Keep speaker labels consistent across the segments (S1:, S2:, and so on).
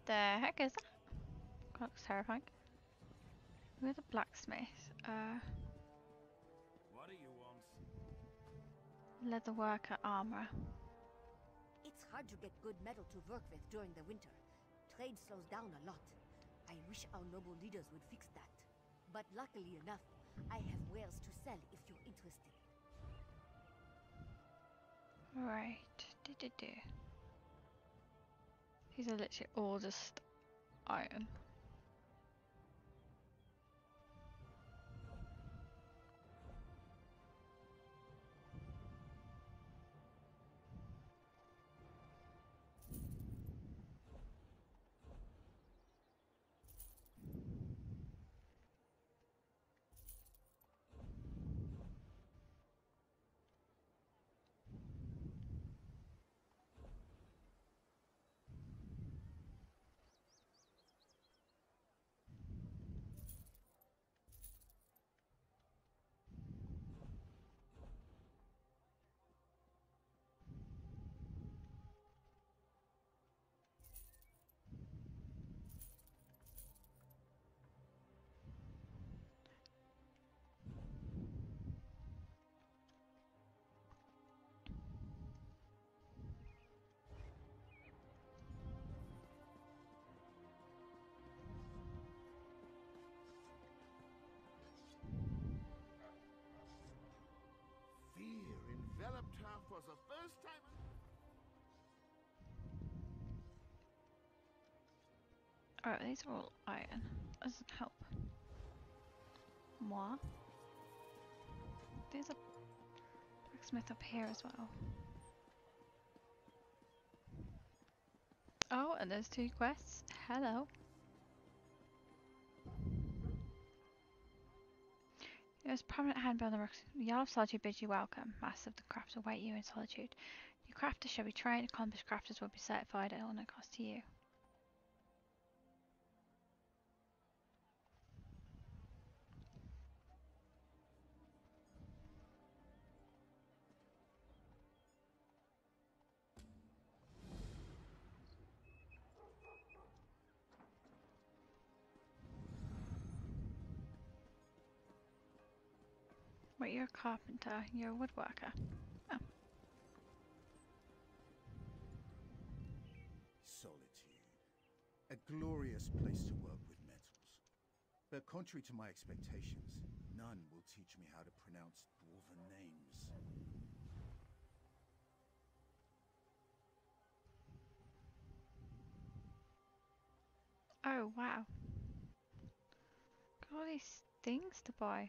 S1: The heck is that? God, looks terrifying. We're the blacksmith.
S2: What do you want?
S1: Leather worker, armor.
S3: It's hard to get good metal to work with during the winter. Trade slows down a lot. I wish our noble leaders would fix that. But luckily enough, I have wares to sell if you're interested.
S1: Right. These are literally all just iron.
S2: Fear enveloped her for the first time.
S1: Alright, these are all iron. Doesn't help. Moi. There's a blacksmith up here as well. Oh, and there's 2 quests. Hello. There's prominent handbill on the rocks. The Jarl of Solitude bids you welcome. Masters of the craft await you in solitude. Your crafters shall be trained. Accomplished crafters will be certified at no cost to you. Wait, you're a carpenter. You're a woodworker. Oh.
S4: Solitude. A glorious place to work with metals. But contrary to my expectations, none will teach me how to pronounce dwarven names.
S1: Oh, wow. Got all these things to buy.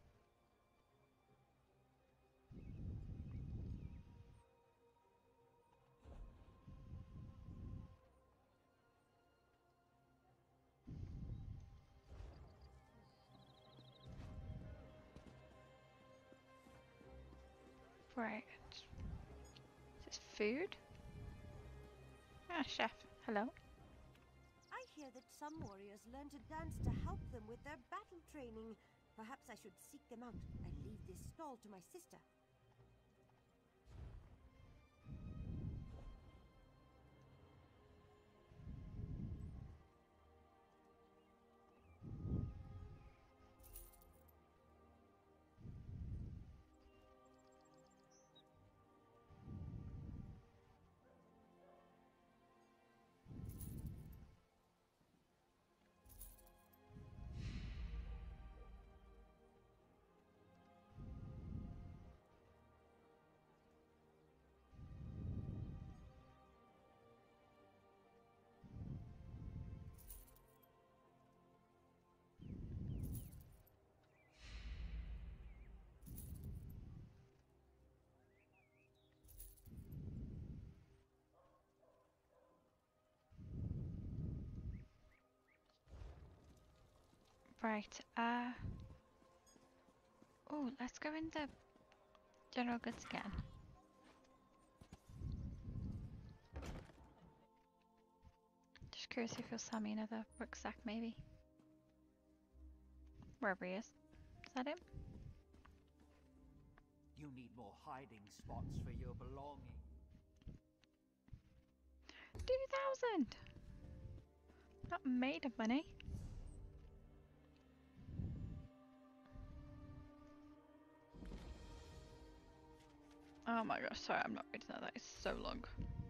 S1: Right. Is this food? Ah, chef. Hello.
S5: I hear that some warriors learn to dance to help them with their battle training. Perhaps I should seek them out and leave this stall to my sister.
S1: Right. Oh, let's go in the general goods again. Just curious if you'll sell me another rucksack, maybe. Wherever he is. Is that him?
S6: You need more hiding spots for your belongings.
S1: 2,000! Not made of money. Oh my gosh, sorry, I'm not reading that. That is so long.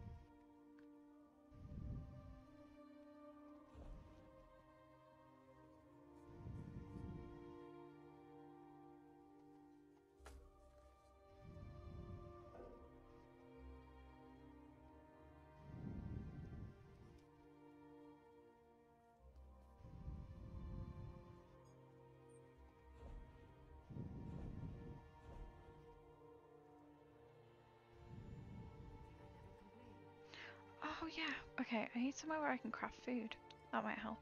S1: Oh yeah, okay, I need somewhere where I can craft food. That might help.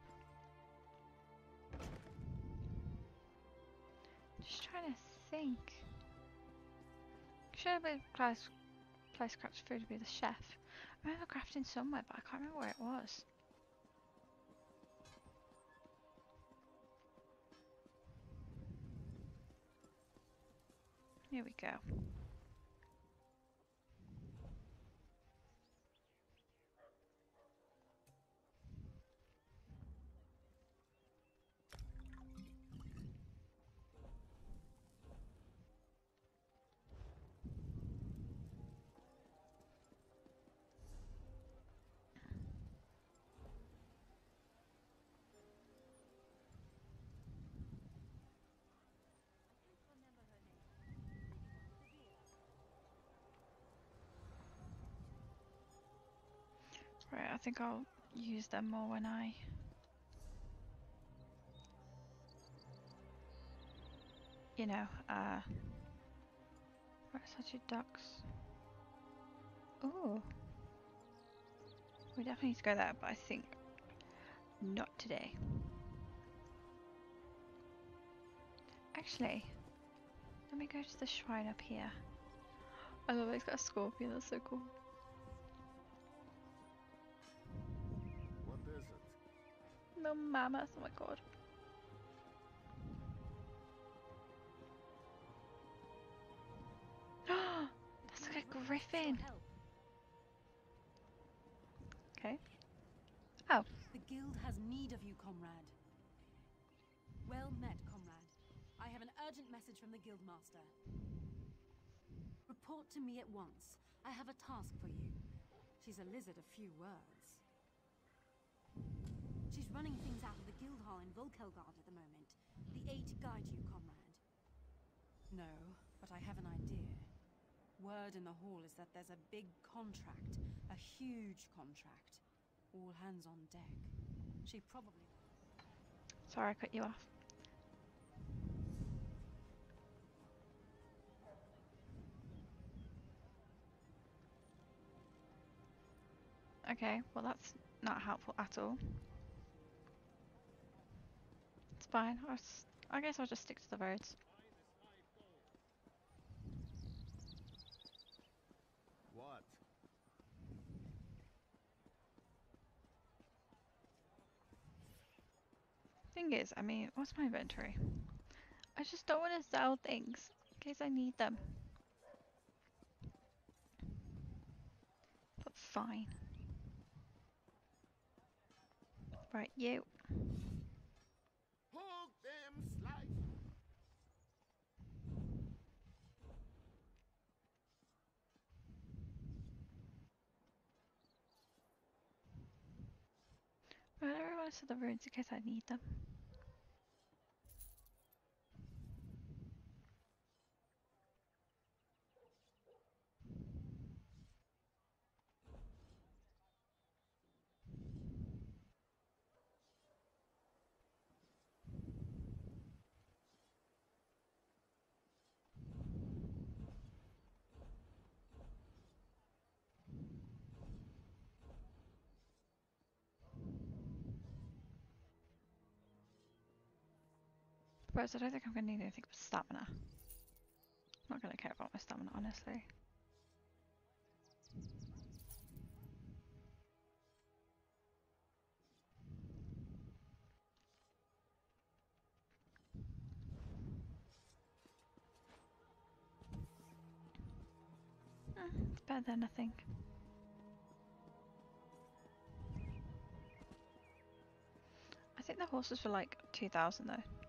S1: Just trying to think. Should have been place crafts food to be the chef. I remember crafting somewhere, but I can't remember where it was. Here we go. Right, I think I'll use them more when I... You know, right, such a ducks. Ooh. We definitely need to go there, but I think not today. Actually, let me go to the shrine up here. I love it, it's got a scorpion, that's so cool.
S2: What is it?
S1: No mammoth, oh my god. That's like a griffin. Okay. Oh.
S7: The guild has need of you, comrade. Well met, comrade. I have an urgent message from the guildmaster. Report to me at once. I have a task for you. She's a lizard of few words. She's running things out of the guild hall in Volkelgard at the moment. The aid to guide you, comrade. No, but I have an idea. Word in the hall is that there's a big contract. A huge contract. All hands on deck. She probably...
S1: Sorry, I cut you off. Okay, well that's not helpful at all. It's fine. I guess I'll just stick to the roads.
S2: What?
S1: Thing is, I mean, what's my inventory? I just don't want to sell things in case I need them. But fine. Right, you.
S2: Hook them, slice.
S1: Right, everyone to the ruins in case I need them. But I don't think I'm going to need anything but stamina. I'm not going to care about my stamina, honestly. It's better than nothing. think the horses were like 2,000 though.